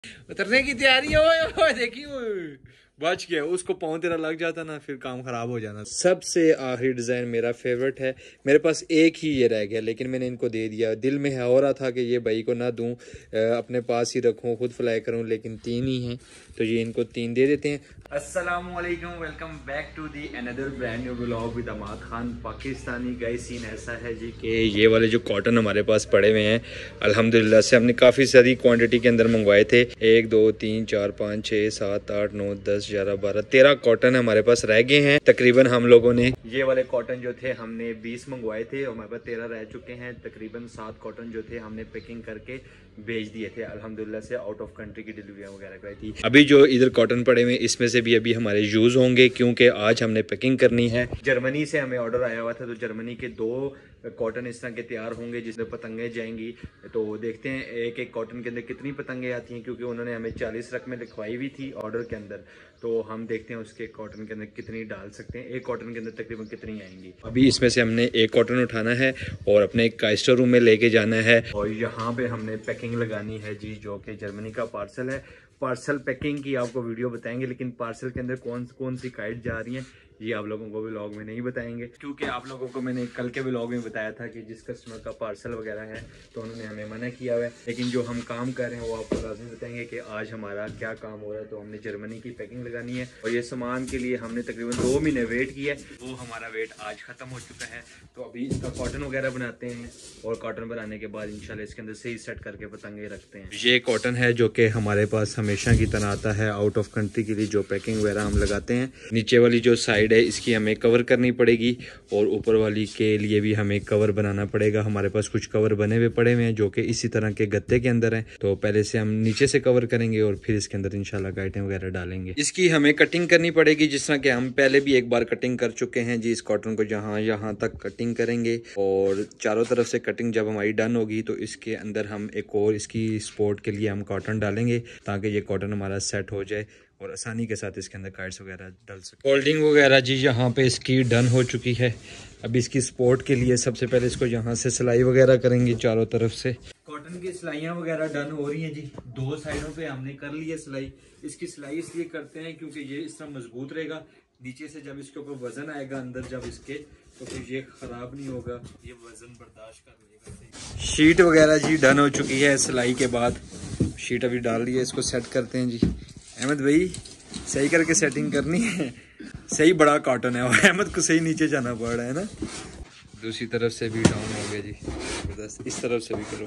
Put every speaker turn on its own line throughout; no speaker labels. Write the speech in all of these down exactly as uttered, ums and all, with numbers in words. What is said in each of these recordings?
उतरने की तैयारी है। देखिए बच गया, उसको पाँव तेरा लग जाता ना फिर काम खराब हो जाना। सबसे आखिरी डिज़ाइन मेरा फेवरेट है, मेरे पास एक ही ये रह गया लेकिन मैंने इनको दे दिया। दिल में है हो रहा था कि ये भाई को ना दूं, अपने पास ही रखूं, खुद फ्लाई करूं, लेकिन तीन ही हैं तो ये इनको तीन दे देते हैं। अस्सलामुअलैकुम, welcome back to the another brand new vlog with Amad Khan Pakistani. Guys scene ऐसा है जी कि ये वाले जो कॉटन हमारे पास पड़े हुए हैं अल्हम्दुलिल्लाह से हमने काफ़ी सारी क्वांटिटी के अंदर मंगवाए थे। एक दो तीन चार पाँच छः सात आठ नौ दस ग्यारह बारह तेरह कॉटन हमारे पास रह गए हैं। तकरीबन हम लोगों ने ये वाले कॉटन जो थे हमने बीस मंगवाए थे और हमारे पास तेरह रह चुके हैं। तकरीबन सात कॉटन जो थे हमने पैकिंग करके भेज दिए थे अल्हम्दुलिल्लाह से। आउट ऑफ कंट्री की डिलीवरी वगैरह कराई थी। अभी जो इधर कॉटन पड़े हुए इसमें से भी अभी हमारे यूज़ होंगे क्योंकि आज हमने पैकिंग करनी है। जर्मनी से हमें ऑर्डर आया हुआ था तो जर्मनी के दो कॉटन इस तरह के तैयार होंगे जिसमें पतंगे जाएंगी। तो देखते हैं एक एक कॉटन के अंदर कितनी पतंगे आती हैं, क्योंकि उन्होंने हमें चालीस रकमें लिखवाई हुई थी ऑर्डर के अंदर। तो हम देखते हैं उसके कॉटन के अंदर कितनी डाल सकते हैं, एक कॉटन के अंदर तकरीबन कितनी आएंगी। अभी इसमें से हमने एक कॉटन उठाना है और अपने काइस्टर रूम में लेके जाना है और यहाँ पे हमने पैकिंग लगानी है जी, जो कि जर्मनी का पार्सल है। पार्सल पैकिंग की आपको वीडियो बताएंगे, लेकिन पार्सल के अंदर कौन कौन सी काइट जा रही हैं ये आप लोगों को व्लॉग में नहीं बताएंगे, क्योंकि आप लोगों को मैंने कल के व्लॉग में बताया था कि जिस कस्टमर का पार्सल वगैरह है तो उन्होंने हमें मना किया हुआ है। लेकिन जो हम काम कर रहे हैं वो आपको लाजमी बताएंगे कि आज हमारा क्या काम हो रहा है। तो हमने जर्मनी की पैकिंग लगानी है और ये सामान के लिए हमने तकरीबन दो महीने वेट किया है, वो हमारा वेट आज ख़त्म हो चुका है। तो अभी इसका कॉटन वगैरह बनाते हैं और कॉटन बनाने के बाद इंशाल्लाह इसके अंदर सही सेट करके पतंगे रखते हैं। ये कॉटन है जो कि हमारे पास हमेशा की तरह आता है आउट ऑफ कंट्री के लिए, जो पैकिंग वगैरह हम लगाते हैं। नीचे वाली जो साइड है इसकी हमें कवर करनी पड़ेगी और ऊपर वाली के लिए भी हमें कवर बनाना पड़ेगा। हमारे पास कुछ कवर बने हुए पड़े हुए हैं जो कि इसी तरह के गत्ते के अंदर हैं। तो पहले से हम नीचे से कवर करेंगे और फिर इसके अंदर इंशाल्लाह गाइटें वगैरह डालेंगे। इसकी हमें कटिंग करनी पड़ेगी जिस तरह के हम पहले भी एक बार कटिंग कर चुके हैं जी। इस कॉटन को जहाँ यहाँ तक कटिंग करेंगे और चारों तरफ से कटिंग जब हमारी डन होगी तो इसके अंदर हम एक और इसकी सपोर्ट के लिए हम कॉटन डालेंगे ताकि ये कॉटन हमारा सेट हो जाए और आसानी के साथ इसके अंदर काइट्स वगैरह डल सके। फोल्डिंग वगैरह जी यहाँ पे इसकी डन हो चुकी है। अब इसकी सपोर्ट के लिए सबसे पहले इसको यहाँ से सिलाई वगैरह करेंगे चारों तरफ से। कॉटन की सिलाइयाँ वगैरह डन हो रही हैं जी, दो साइडों पे हमने कर ली है सिलाई। इसकी सिलाई इसलिए करते हैं क्योंकि ये इस तरह मजबूत रहेगा, नीचे से जब इसके ऊपर वजन आएगा अंदर जब इसके तो फिर ये खराब नहीं होगा, ये वजन बर्दाश्त कर लेगा। शीट वगैरह जी डन हो चुकी है सिलाई के बाद। शीट अभी डाल दी है, इसको सेट करते हैं जी। अहमद भाई सही करके सेटिंग करनी है, सही बड़ा कॉटन है और अहमद को सही नीचे जाना पड़ रहा है ना। दूसरी तरफ से भी डाउन हो गया जी, जबरदस्त। इस तरफ से भी करो,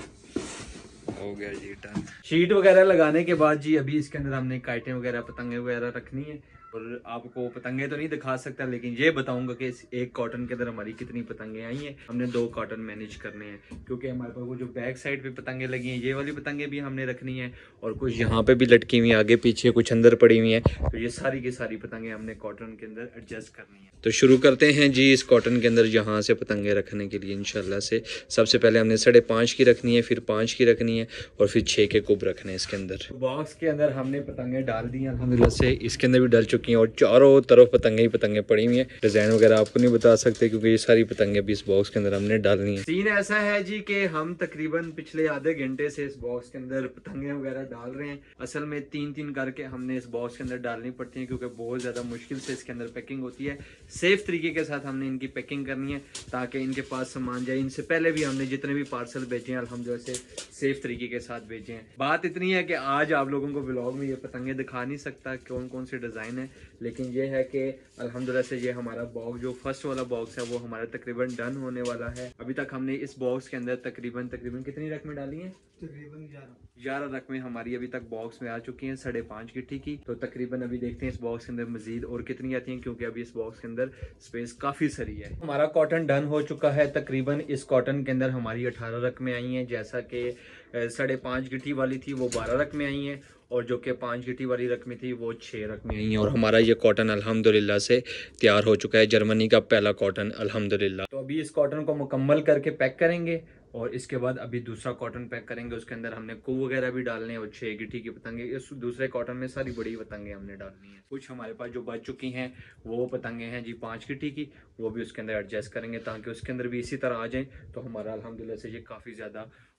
हो गया जी डन। शीट वगैरह लगाने के बाद जी अभी इसके अंदर हमने काइटें वगैरह पतंगे वगैरह रखनी है। और आपको पतंगे तो नहीं दिखा सकता लेकिन ये बताऊंगा कि इस एक कॉटन के अंदर हमारी कितनी पतंगे आई हैं। हमने दो कॉटन मैनेज करने हैं क्योंकि हमारे पास वो जो बैक साइड पे पतंगे लगी हैं ये वाली पतंगे भी हमने रखनी है और कुछ यहाँ पे भी लटकी हुई हैं, आगे पीछे कुछ अंदर पड़ी हुई हैं। तो ये सारी की सारी पतंगे हमने कॉटन के अंदर एडजस्ट करनी है। तो शुरू करते हैं जी इस कॉटन के अंदर यहाँ से पतंगे रखने के लिए इंशाल्लाह से। सबसे पहले हमने साढ़े पाँच की रखनी है, फिर पाँच की रखनी है और फिर छः के कुब रखने हैं इसके अंदर। बॉक्स के अंदर हमने पतंगे डाल दी हैं अल्हम्दुलिल्लाह से, इसके अंदर भी डल चुकी हैं और चारों तरफ पतंगे ही पतंगे पड़ी हुई हैं। डिज़ाइन वगैरह आपको नहीं बता सकते क्योंकि ये सारी पतंगे भी इस बॉक्स के अंदर हमने डालनी है। सीन ऐसा है जी कि हम तकरीबन पिछले आधे घंटे से इस बॉक्स के अंदर पतंगे वगैरह डाल रहे हैं। असल में तीन तीन करके हमने इस बॉक्स के अंदर डालनी पड़ती है क्योंकि बहुत ज़्यादा मुश्किल से इसके अंदर पैकिंग होती है। सेफ तरीके के साथ हमने इनकी पैकिंग करनी है ताकि इनके पास सामान जाए। इनसे पहले भी हमने जितने भी पार्सल भेजे हैं अल्हम्दुलिल्लाह से सेफ तरीके के साथ भेजे हैं। बात इतनी है कि आज आप लोगों को व्लॉग में ये पतंगे दिखा नहीं सकता कौन कौन से डिज़ाइन है, लेकिन ये है कि अल्हम्दुलिल्लाह से ये हमारा बॉक्स जो फर्स्ट वाला बॉक्स है वो हमारा तकरीबन डन होने वाला है। अभी तक हमने इस बॉक्स के अंदर तकरीबन तकरीबन कितनी रकमें डाली हैं? तकरीबन ग्यारह ग्यारह रकमें हमारी अभी तक बॉक्स में आ चुकी हैं, साढ़े पाँच गिट्टी की। तो तकरीबन अभी देखते हैं इस बॉक्स के अंदर मजीद और कितनी आती हैं क्योंकि अभी इस बॉक्स के अंदर स्पेस काफ़ी सरी है। हमारा कॉटन डन हो चुका है, तकरीबन इस कॉटन के अंदर हमारी अठारह रकमें आई हैं। जैसा कि साढ़े पाँच गिट्टी वाली थी वो बारह रकमें आई हैं और जो कि पाँच गिट्टी वाली रकमें थी वो छः रकमें आई हैं। और हमारा ये कॉटन अल्हम्दुलिल्लाह से तैयार हो चुका है, जर्मनी का पहला कॉटन अल्हम्दुलिल्लाह। तो अभी इस कॉटन को मुकम्मल करके पैक करेंगे और इसके बाद अभी दूसरा कॉटन पैक करेंगे। उसके अंदर हमने कू वगैरह भी डालने हैं और छः गिट्टी की पतंगे। इस दूसरे कॉटन में सारी बड़ी पतंगे हमने डालनी है। कुछ हमारे पास जो बच चुकी हैं वो पतंगे हैं जी पाँच गिट्टी की, वो भी उसके अंदर एडजस्ट करेंगे ताकि उसके अंदर भी इसी तरह आ जाएँ। तो हमारा अल्हम्दुलिल्लाह से ये काफ़ी ज़्यादा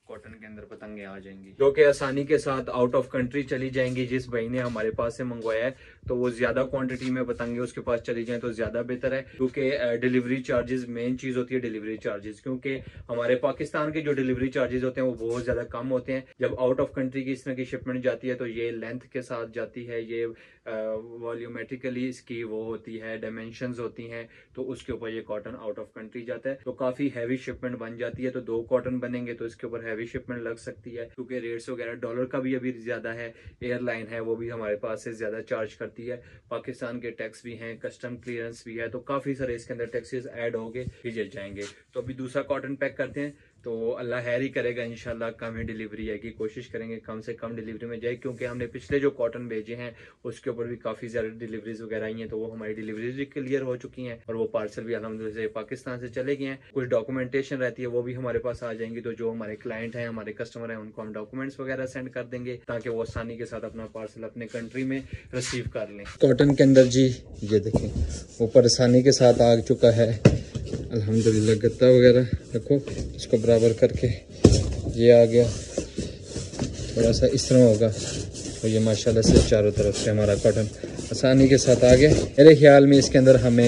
कॉटन के अंदर पतंगे आ जाएंगी, जो कि आसानी के साथ आउट ऑफ कंट्री चली जाएंगी। जिस भाई ने हमारे पास से मंगवाया है तो वो ज्यादा क्वांटिटी में पतंगे उसके पास चली जाएं तो ज्यादा बेहतर है, क्योंकि डिलीवरी चार्जेस मेन चीज होती है। डिलीवरी चार्जेस, क्योंकि हमारे पाकिस्तान के जो डिलीवरी चार्जेस होते हैं वो बहुत ज्यादा कम होते हैं। जब आउट ऑफ कंट्री की इस तरह की शिपमेंट जाती है तो ये लेंथ के साथ जाती है, ये वॉल्यूमेट्रिकली इसकी वो होती है, डायमेंशंस होती हैं, तो उसके ऊपर ये कॉटन आउट ऑफ कंट्री जाता है तो काफी हैवी शिपमेंट बन जाती है। तो दो कॉटन बनेंगे तो इसके ऊपर हैवी शिपमेंट लग सकती है, क्योंकि रेट्स वगैरह डॉलर का भी अभी ज्यादा है, एयरलाइन है वो भी हमारे पास से ज्यादा चार्ज करती है, पाकिस्तान के टैक्स भी हैं, कस्टम क्लियरेंस भी है, तो काफी सारे इसके अंदर टैक्सेस ऐड होंगे, भेजे जाएंगे। तो अभी दूसरा कॉटन पैक करते हैं, तो अल्लाह खैर ही करेगा इंशाल्लाह, कम ही डिलीवरी है की कोशिश करेंगे, कम से कम डिलीवरी में जाए, क्योंकि हमने पिछले जो कॉटन भेजे हैं उसके ऊपर भी काफी ज्यादा डिलीवरीज वगैरह आई हैं, तो वो हमारी डिलीवरीज भी क्लियर हो चुकी हैं और वो पार्सल भी अल्हम्दुलिल्लाह से पाकिस्तान से चले गए हैं। कुछ डॉक्यूमेंटेशन रहती है वो भी हमारे पास आ जाएंगी, तो जो हमारे क्लाइंट हैं, हमारे कस्टमर हैं, उनको हम डॉक्यूमेंट्स वगैरह सेंड कर देंगे ताकि वो आसानी के साथ अपना पार्सल अपने कंट्री में रिसीव कर लें। कॉटन के अंदर जी ये देखें ऊपर आसानी के साथ आ चुका है अल्हम्दुलिल्लाह, गत्ता वगैरह देखो, इसको बराबर करके ये आ गया, थोड़ा सा इस तरह होगा तो ये माशाल्लाह से चारों तरफ से हमारा कॉटन आसानी के साथ आ गया। मेरे ख्याल में इसके अंदर हमें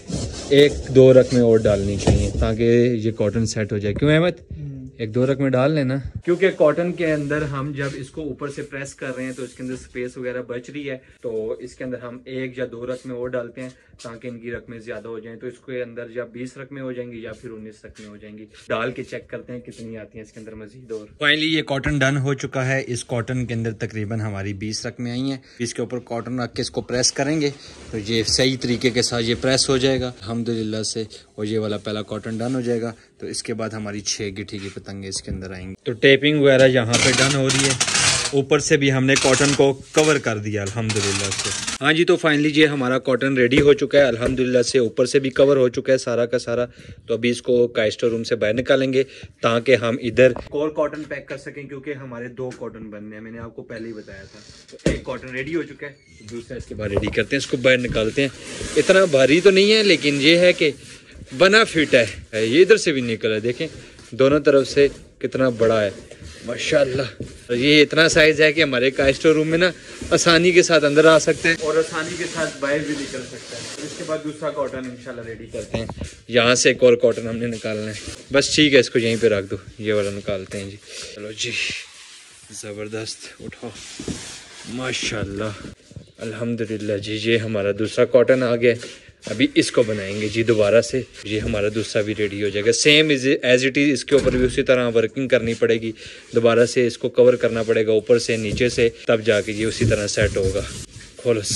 एक दो रकमें और डालनी चाहिए ताकि ये कॉटन सेट हो जाए। क्यों अहमद, एक दो रकमें डाल लेना, क्योंकि कॉटन के अंदर हम जब इसको ऊपर से प्रेस कर रहे हैं तो इसके अंदर स्पेस वगैरह बच रही है, तो इसके अंदर हम एक या दो रकमें और डालते हैं ताकि इनकी रकमें ज्यादा हो जाएं। तो इसके अंदर या बीस रकमें हो जाएंगी या फिर उन्नीस रकमें हो जाएंगी, डाल के चेक करते हैं कितनी आती हैं इसके अंदर मजीद। और फाइनली ये कॉटन डन हो चुका है। इस कॉटन के अंदर तकरीबन हमारी बीस रकमें आई हैं। इसके ऊपर कॉटन रख के इसको प्रेस करेंगे तो ये सही तरीके के साथ ये प्रेस हो जाएगा अल्हम्दुलिल्लाह से, और ये वाला पहला कॉटन डन हो जाएगा। तो इसके बाद हमारी छह गिठी की पतंगे इसके अंदर आएंगी। तो टेपिंग वगैरह यहाँ पे डन हो रही है, ऊपर से भी हमने कॉटन को कवर कर दिया अल्हम्दुलिल्लाह से। हाँ जी, तो फाइनली ये हमारा कॉटन रेडी हो चुका है अल्हम्दुलिल्लाह से, ऊपर से भी कवर हो चुका है सारा का सारा। तो अभी इसको काइस्टो रूम से बाहर निकालेंगे ताकि हम इधर और कॉटन पैक कर सकें, क्योंकि हमारे दो कॉटन बनने हैं, मैंने आपको पहले ही बताया था। तो एक कॉटन रेडी हो चुका है, दूसरा इसके बाद रेडी करते हैं, इसको बाहर निकालते हैं। इतना भारी तो नहीं है लेकिन ये है कि बना फिट है, ये इधर से भी निकल है, देखें दोनों तरफ से कितना बड़ा है माशाल्लाह। तो ये इतना साइज है कि हमारे काइस्टो रूम में ना आसानी के साथ अंदर आ सकते हैं और आसानी के साथ बाहर भी निकल सकता है। तो इसके बाद दूसरा कॉटन इंशाल्लाह रेडी करते हैं। यहाँ से एक और कॉटन हमने निकालना है, बस ठीक है, इसको यहीं पे रख दो, ये वाला निकालते हैं जी। चलो जी, ज़बरदस्त, उठाओ माशाल्लाह अल्हम्दुलिल्लाह जी। ये हमारा दूसरा कॉटन आ गया, अभी इसको बनाएंगे जी दोबारा से, ये हमारा दूसरा भी रेडी हो जाएगा। Same is as it is, इसके ऊपर भी उसी तरह वर्किंग करनी पड़ेगी, दोबारा से इसको कवर करना पड़ेगा ऊपर से नीचे से, तब जाके ये उसी तरह सेट होगा। खोलस,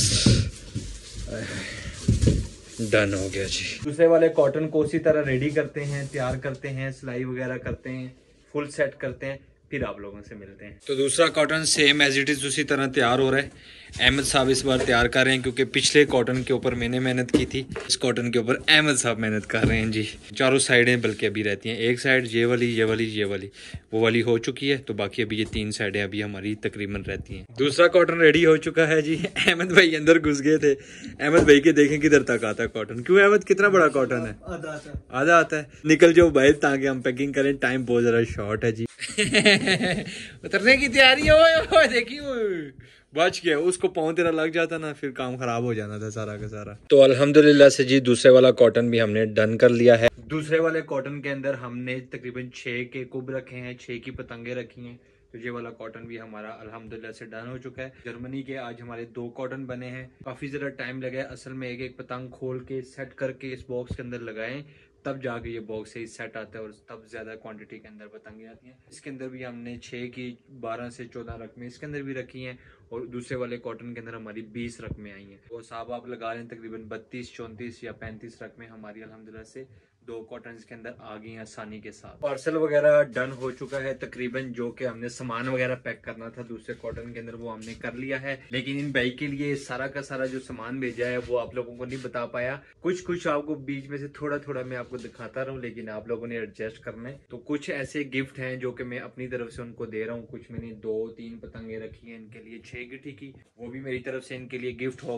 डन हो गया जी। दूसरे वाले कॉटन को उसी तरह रेडी करते हैं, तैयार करते हैं, सिलाई वगैरह करते हैं, फुल सेट करते हैं, फिर आप लोगों से मिलते हैं। तो दूसरा cotton same as it is उसी तरह तैयार हो रहा है। अहमद साहब इस बार तैयार कर रहे हैं, क्योंकि पिछले कॉटन के ऊपर मैंने मेहनत की थी, इस कॉटन के ऊपर अहमद साहब मेहनत कर रहे हैं जी। चारों साइडें बल्कि अभी रहती हैं, एक साइड ये वाली, ये वाली, ये वाली, वो वाली हो चुकी है, तो बाकी अभी ये तीन साइडें अभी हमारी तकरीबन रहती हैं। दूसरा कॉटन रेडी हो चुका है जी। अहमद भाई अंदर घुस गए थे, अहमद भाई के देखें किधर तक आता है कॉटन। क्यों अहमद, कितना बड़ा कॉटन है? आधा आता है, आधा आता है। निकल जाओ बाहर ताकि हम पैकिंग करें, टाइम बहुत ज़्यादा शॉर्ट है जी। उतरने की तैयारी हो, देखिए बच गया, उसको पाँव तेरा लग जाता ना फिर काम खराब हो जाना था सारा का सारा। तो अल्हम्दुलिल्लाह से जी दूसरे वाला कॉटन भी हमने डन कर लिया है। दूसरे वाले कॉटन के अंदर हमने तकरीबन छः के कुब रखे हैं, छः की पतंगे रखी हैं। तो ये वाला कॉटन भी हमारा अल्हम्दुलिल्लाह से डन हो चुका है। जर्मनी के आज हमारे दो कॉटन बने हैं, काफ़ी ज़्यादा टाइम लगा है असल में। एक एक पतंग खोल के सेट करके इस बॉक्स के अंदर लगाएं, तब जाके ये बॉक्स से सेट आता है और तब ज़्यादा क्वांटिटी के अंदर पतंगे आती हैं। इसके अंदर भी हमने छः की बारह से चौदह रकमें इसके अंदर भी रखी हैं, और दूसरे वाले कॉटन के अंदर हमारी बीस रकमें आई हैं। तो साहब आप लगा लें तकरीबन बत्तीस चौंतीस या पैंतीस रकमें हमारी अल्हम्दुलिल्लाह से दो कॉटन के अंदर आ गई हैं आसानी के साथ। पार्सल वगैरह डन हो चुका है तकरीबन, जो कि हमने सामान वगैरह पैक करना था दूसरे कॉटन के अंदर वो हमने कर लिया है। लेकिन इन भाई के लिए सारा का सारा जो सामान भेजा है वो आप लोगों को नहीं बता पाया, कुछ कुछ आपको बीच में से थोड़ा थोड़ा मैं आपको दिखाता रहूं, लेकिन आप लोगों ने एडजस्ट करना है। तो कुछ ऐसे गिफ्ट हैं जो कि मैं अपनी तरफ से उनको दे रहा हूँ। कुछ मैंने दो तीन पतंगे रखी हैं इनके लिए, छह गिठी की, वो भी मेरी तरफ से इनके लिए गिफ्ट होगा।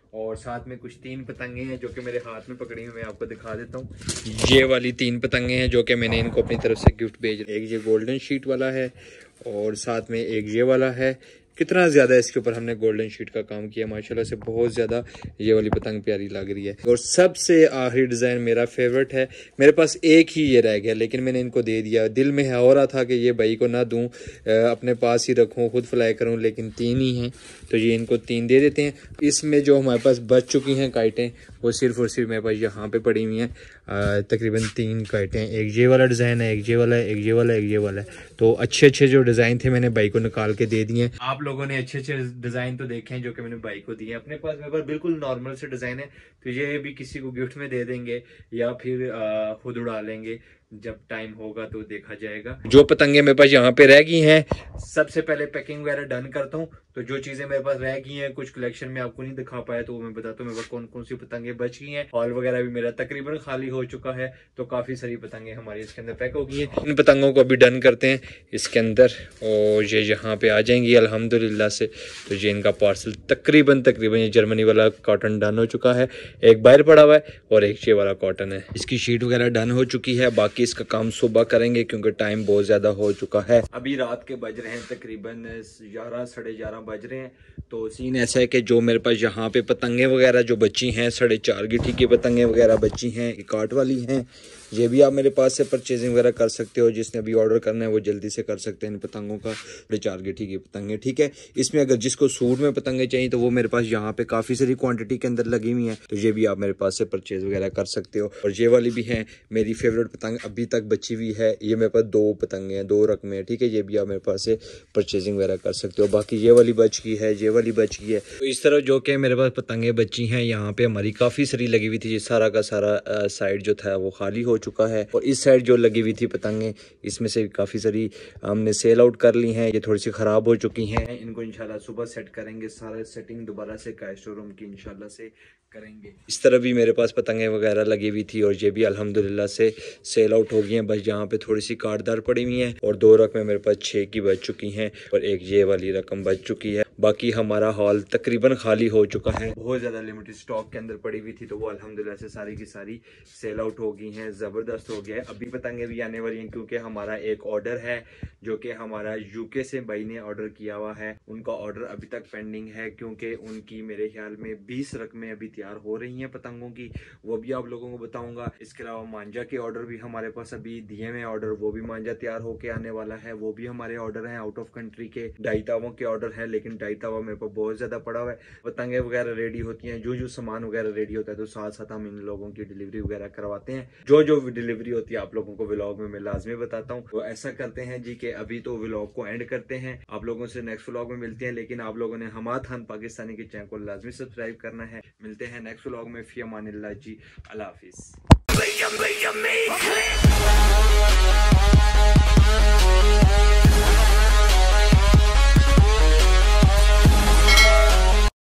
और साथ में कुछ तीन पतंगे हैं जो कि मेरे हाथ में पकड़ी हुई, मैं आपको दिखा देता हूँ। ये वाली तीन पतंगे हैं जो कि मैंने इनको अपनी तरफ से गिफ्ट भेज, एक ये गोल्डन शीट वाला है और साथ में एक ये वाला है। कितना ज़्यादा इसके ऊपर हमने गोल्डन शीट का काम किया, माशाल्लाह से बहुत ज़्यादा ये वाली पतंग प्यारी लग रही है। और सबसे आखिरी डिज़ाइन मेरा फेवरेट है, मेरे पास एक ही ये रह गया लेकिन मैंने इनको दे दिया। दिल में हो रहा था कि ये भाई को ना दूं, अपने पास ही रखूं, खुद फ्लाई करूं, लेकिन तीन ही हैं तो ये इनको तीन दे देते हैं। इसमें जो हमारे पास बच चुकी हैं काइटें वो सिर्फ और सिर्फ मेरे पास यहाँ पे पड़ी हुई हैं, तकरीबन तीन काइटें। एक ये वाला डिज़ाइन है, एक ये वाला है, एक ये वाला है, एक ये वाला है। तो अच्छे अच्छे जो डिज़ाइन थे मैंने भाई को निकाल के दे दिए। आप लोगों ने अच्छे अच्छे डिज़ाइन तो देखे हैं जो कि मैंने भाई को दिए। अपने पास मेरे पास बिल्कुल नॉर्मल से डिज़ाइन है तो ये भी किसी को गिफ्ट में दे देंगे या फिर खुद उड़ा लेंगे, जब टाइम होगा तो देखा जाएगा। जो पतंगे मेरे पास यहाँ पे रह गई हैं, सबसे पहले पैकिंग वगैरह डन करता हूँ। तो जो चीजें मेरे पास रह गई हैं, कुछ कलेक्शन में आपको नहीं दिखा पाया तो वो मैं बताता हूँ मेरे पास कौन कौन सी पतंगे बच गई हैं। हॉल वगैरह भी मेरा तकरीबन खाली हो चुका है तो काफी सारी पतंगे हमारी इसके अंदर पैक हो गई हैं। इन पतंगों को अभी डन करते हैं इसके अंदर और ये यहाँ पे आ जाएंगी अल्हम्दुलिल्लाह से। तो ये इनका पार्सल तकरीबन तकरीबन ये जर्मनी वाला कॉटन डन हो चुका है, एक बाहर पड़ा हुआ है और एक ये वाला कॉटन है। इसकी शीट वगैरह डन हो चुकी है, बाकी इसका काम सुबह करेंगे क्योंकि टाइम बहुत ज्यादा हो चुका है। अभी रात के बज रहे हैं तकरीबन ग्यारह साढ़े ग्यारह बज रहे हैं। तो सीन ऐसा है कि जो मेरे पास यहाँ पे पतंगे वगैरह जो बची हैं, साढ़े चार गिट्टी की पतंगे वगैरह बची हैं, काट वाली हैं, ये भी आप मेरे पास से परचेजिंग वगैरह कर सकते हो। जिसने अभी ऑर्डर करना है वो जल्दी से कर सकते हैं इन पतंगों का, साढ़े चार गिट्टी की पतंगे, ठीक है। इसमें अगर जिसको सूट में पतंगे चाहिए तो वो मेरे पास यहाँ पे काफ़ी सारी क्वांटिटी के अंदर लगी हुई हैं, तो ये भी आप मेरे पास से परचेज वगैरह कर सकते हो। और ये वाली भी है मेरी फेवरेट पतंग, अभी तक बची हुई है। ये मेरे पास दो पतंगे हैं, दो रकमें, ठीक है। ये भी आप मेरे पास से परचेजिंग वगैरह कर सकते हो। बाकी ये वाली बच गई है, ये वाली बच गई है। तो इस तरह जो कि मेरे पास पतंगे बची हैं, यहाँ पे हमारी काफ़ी सारी लगी हुई थी। ये सारा का सारा साइड जो था वो खाली हो चुका है और इस साइड जो लगी हुई थी पतंगे, इसमें से काफ़ी सारी हमने सेल आउट कर ली हैं। ये थोड़ी सी ख़राब हो चुकी हैं, इनको इंशाल्लाह सुबह सेट करेंगे, सारा सेटिंग दोबारा से कैश शोरूम की इंशाल्लाह से करेंगे। इस तरह भी मेरे पास पतंगे वगैरह लगी हुई थी और ये भी अल्हम्दुलिल्लाह से सेल आउट हो गई हैं। बस यहाँ पे थोड़ी सी काटदार पड़ी हुई हैं और दो रकमें मेरे पास छः की बच चुकी हैं और एक ये वाली रकम बच चुकी है। बाकी हमारा हॉल तकरीबन खाली हो चुका है, बहुत ज़्यादा लिमिटेड स्टॉक के अंदर पड़ी हुई थी तो वो अल्हम्दुलिल्लाह से सारी की सारी सेल आउट हो गई हैं, ज़बरदस्त हो गया है। अभी पतंगे भी आने वाली हैं क्योंकि हमारा एक ऑर्डर है जो कि हमारा यूके से भाई ने ऑर्डर किया हुआ है। उनका ऑर्डर अभी तक पेंडिंग है क्योंकि उनकी मेरे ख्याल में बीस रकमें अभी तैयार हो रही हैं पतंगों की, वो भी आप लोगों को बताऊंगा। इसके अलावा मांझा के ऑर्डर भी हमारे पास अभी दिए हुए ऑर्डर, वो भी मांझा तैयार होके आने वाला है, वो भी हमारे ऑर्डर हैं आउट ऑफ कंट्री के। ढाई तावों के ऑर्डर है लेकिन ढाई तावा मेरे पास बहुत ज्यादा पड़ा हुआ है। पतंगे वगैरह रेडी होती हैं, जो जो सामान वगैरह रेडी होता है तो साथ साथ हम इन लोगों की डिलीवरी वगैरह करवाते हैं। जो जो डिलीवरी होती है आप लोगों को व्लॉग में मैं लाजमी बताता हूँ। तो ऐसा करते हैं जी कि अभी तो व्लॉग को एंड करते हैं, आप लोगों से नेक्स्ट व्लॉग में मिलते हैं। लेकिन आप लोगों ने हमाद खान पाकिस्तानी के चैनल को लाजमी सब्सक्राइब करना है। मिलते हैं नेक्स्ट व्लॉग में, फी अमानिल्लाह जी, अल्लाह हाफिज।